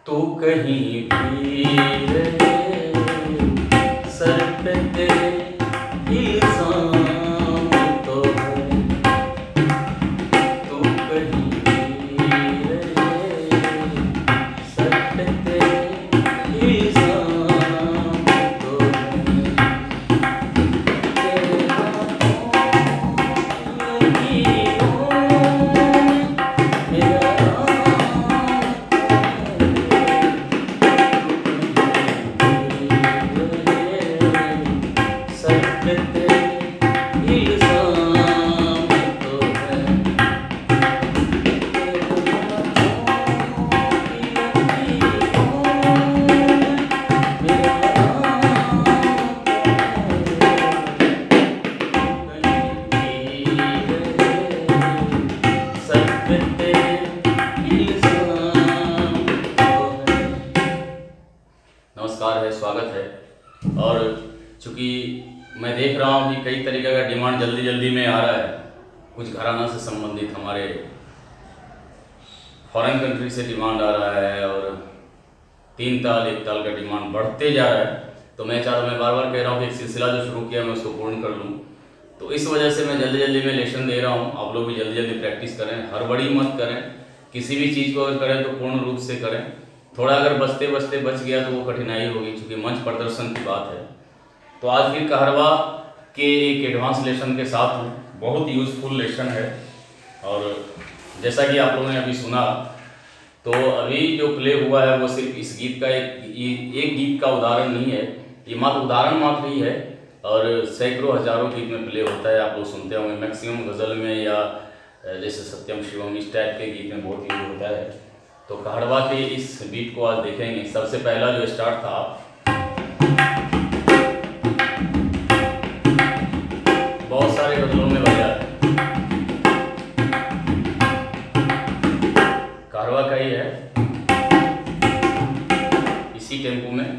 तू कहीं भी रहे, सर पे तेरे इल्जाम तो है। तू कहीं भी रहे, सर पे तेरे इल्जाम तो है। तेरे हाथों लकीरों में मेरा नमस्कार है, स्वागत है। और चूँकि मैं देख रहा हूँ कि कई तरीके का डिमांड जल्दी जल्दी में आ रहा है। कुछ घराना से संबंधित हमारे फॉरेन कंट्री से डिमांड आ रहा है और 3 ताल 1 ताल का डिमांड बढ़ते जा रहा है। तो मैं बार बार कह रहा हूँ कि एक सिलसिला जो शुरू किया मैं उसको पूर्ण कर लूँ। तो इस वजह से मैं जल्दी जल्दी में लेसन दे रहा हूँ। आप लोग भी जल्दी जल्दी प्रैक्टिस करें, हड़बड़ी मत करें। किसी भी चीज़ को अगर करें तो पूर्ण रूप से करें। थोड़ा अगर बचते बचते बच गया तो वो कठिनाई होगी, क्योंकि मंच प्रदर्शन की बात है। तो आज फिर कहरवा के एक एडवांस लेसन के साथ हूँ। बहुत यूज़फुल लेसन है। और जैसा कि आप लोगों ने अभी सुना, तो अभी जो प्ले हुआ है वो सिर्फ इस गीत का एक गीत का उदाहरण नहीं है, ये मात्र उदाहरण मात्र ही है। और सैकड़ों हजारों गीत में प्ले होता है, आप लोग सुनते होंगे। मैक्सिमम गज़ल में या जैसे सत्यम शिवम इस टाइप के गीत में बहुत यूज होता है। तो कहरवा के इस बीट को आज देखेंगे। सबसे पहला जो स्टार्ट था, बहुत सारे गज़लों में बजा है, कहरवा का ही है, इसी टेम्पो में।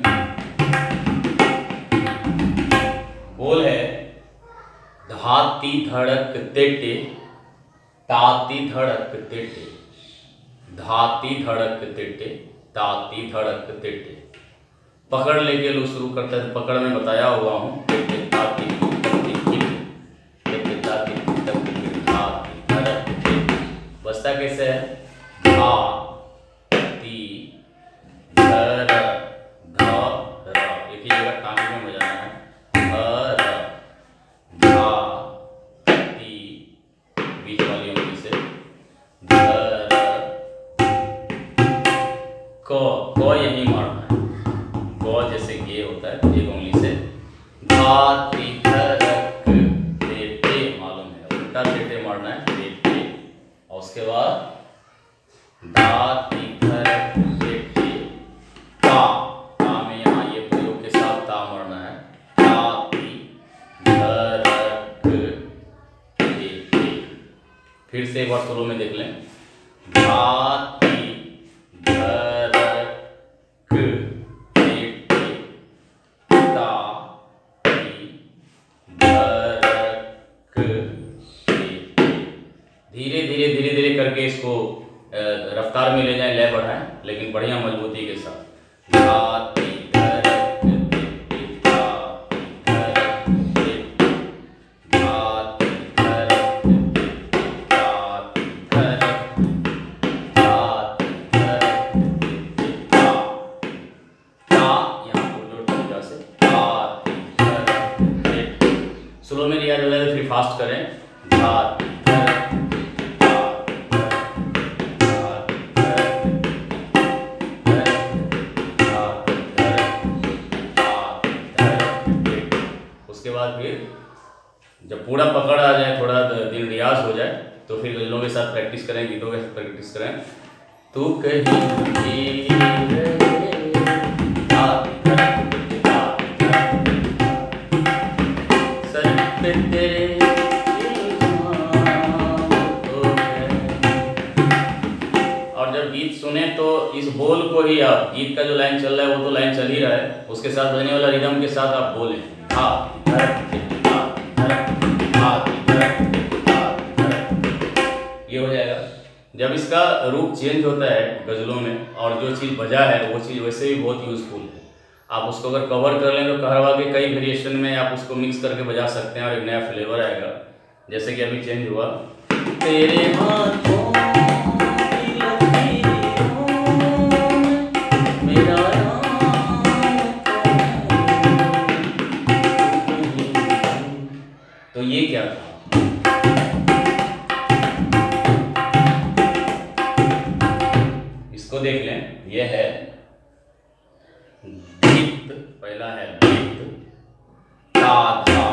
बोल है धाती धड़क तेटे, ताती धड़क तेटे, धाती धड़क तेटे, ताती धड़क तेटे। पकड़ लेके लोग शुरू करते हैं। पकड़ में बताया हुआ हूँ, तेटे ताती तेटे तेटे ताती तेटे धाती धड़क तेटे। बजता कैसे है? धा ती धर ध र, एक ही जगह टाँगे में बजाना है। धर धा ती, बीच वाली उंगली से धर क यही मारना है। ग जैसे गे होता है, एक उंगली से। धाती धड़क तेटे, मालूम है, उल्टा तेटे मारना है, तेटे। और उसके बाद धाती धड़क तेटे, ता में यहाँ ये प्रयोग के साथ ता मारना है। धाती धड़क तेटे। फिर से एक बार सोलो में देख लें। धाती धीरे धीरे करके इसको रफ्तार में ले जाएं, लय बढ़ाएं, लेकिन बढ़िया मजबूती के साथ। धाती धड़क तेटे, धाती धड़क तेटे, धाती धड़क तेटे, धाती धड़क, धाती धड़क तेटे, ता यहाँ को जोड़ तरीका से, धाती धड़क तेटे। स्लो में रियाज हो जाए तो फिर फास्ट करें। धाती फिर जब पूरा पकड़ आ जाए, थोड़ा दिन रियाज हो जाए, तो फिर गज़लों के साथ प्रैक्टिस करें, गीतों के साथ प्रैक्टिस करें। तू कहीं भी रहे, सर पे तेरे और जब गीत सुने तो इस बोल को ही आप, गीत का जो लाइन चल रहा है वो तो लाइन चल ही रहा है, उसके साथ बजने वाला रिदम के साथ आप बोलें। ये हो जाएगा। जब इसका रूप चेंज होता है गज़लों में और जो चीज़ बजा है वो चीज़ वैसे भी बहुत यूज़फुल है। आप उसको अगर कवर कर लें तो कहरवा के कई वेरिएशन में आप उसको मिक्स करके बजा सकते हैं और एक नया फ्लेवर आएगा। जैसे कि अभी चेंज हुआ, तेरे हाथों की लकीरों में मेरा तो ये क्या था? इसको देख लें, ये है धित, पहला है धित, ता धा,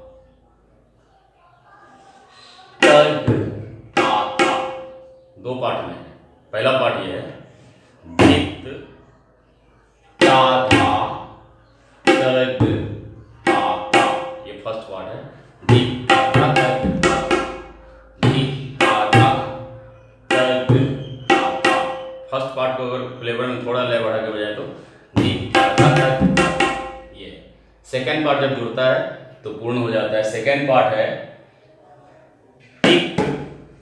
तग ता ता, दो पार्ट में। पहला पार्ट ये है धित ता धा तग ता ता, ये फर्स्ट पार्ट है। धित ता धा तग ता, धित ता धा तग ता ता। फर्स्ट पार्ट को अगर फ्लेवर में थोड़ा लय बढ़ा के बजाए तो धित ता धा तग ता, ये। सेकेंड पार्ट जब जुड़ता है तो पूर्ण हो जाता है। सेकेंड पार्ट है टिक,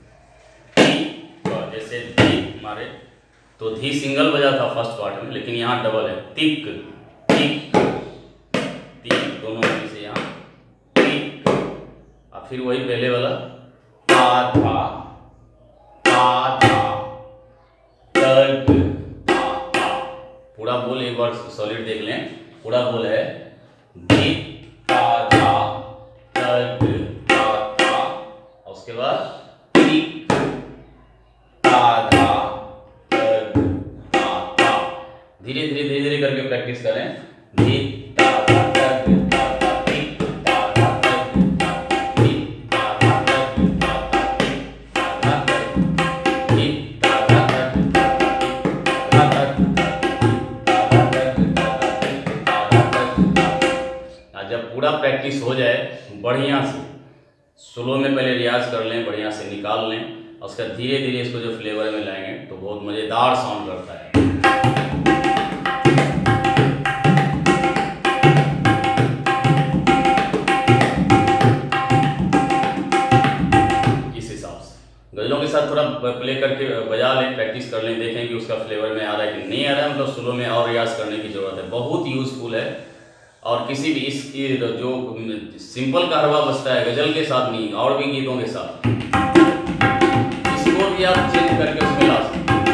जैसे धी मारे तो धी सिंगल बजा था फर्स्ट पार्ट में, लेकिन यहाँ डबल है, टिक टिक टिक, दोनों में से यहाँ टिक, और फिर वही पहले वाला ता धा तग ता ता। पूरा बोल एक बार सॉलिड देख लें, पूरा बोल है धी ता धा तग ता ता, और उसके बाद टिक ता धा तग ता ता। धीरे धीरे धीरे धीरे करके प्रैक्टिस करें। धी ता धा तग ता ता, टिक ता धा तग ता ता, टिक ता धा तग ता ता, टिक ता धा तग, टिक ता धा तग ता ता, टिक ता धा तग ता ता। जब पूरा प्रैक्टिस हो जाए बढ़िया से, स्लो में पहले रियाज कर लें, बढ़िया से निकाल लें, और उसका धीरे धीरे इसको जो फ्लेवर में लाएंगे तो बहुत मज़ेदार साउंड करता है। इस हिसाब से गज़लों के साथ थोड़ा प्ले करके बजा लें, प्रैक्टिस कर लें, देखें कि उसका फ्लेवर में आ रहा है कि नहीं आ रहा है। मतलब स्लो में और रियाज करने की ज़रूरत है, बहुत यूज़फुल है। और किसी भी इसकी जो सिंपल कहरवा बजता है गज़ल के साथ नहीं, और भी गीतों के साथ, इसको भी आप चेंज करके उसमें ला सकते हैं।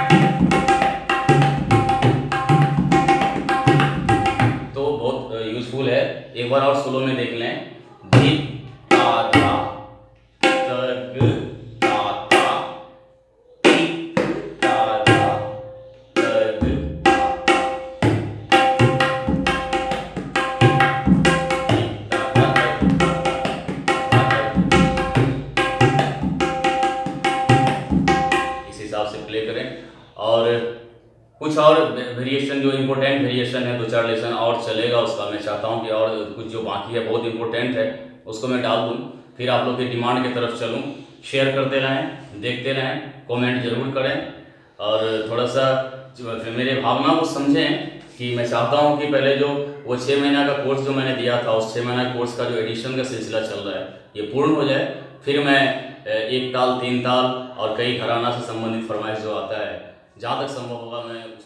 तो बहुत यूज़फुल है। एक बार और स्लो में देख लें, धी ता धा तग ता ता, टिक ता धा तग से प्ले करें। और कुछ और वेरिएशन जो इम्पोर्टेंट वेरिएशन है, दो चार लेसन और चलेगा उसका। मैं चाहता हूं कि और कुछ जो बाकी है बहुत इम्पोर्टेंट है उसको मैं डाल दूं, फिर आप लोग की डिमांड की तरफ चलूं। शेयर करते रहें, देखते रहें, कमेंट जरूर करें, और थोड़ा सा मेरे भावना को समझें कि मैं चाहता हूं कि पहले जो वो 6 महीना का कोर्स जो मैंने दिया था, उस 6 महीना कोर्स का जो एडिशन का सिलसिला चल रहा है ये पूर्ण हो जाए। फिर मैं एक ताल, 3 ताल और कई घराना से संबंधित फरमाइश जो आता है, जहाँ तक संभव होगा मैं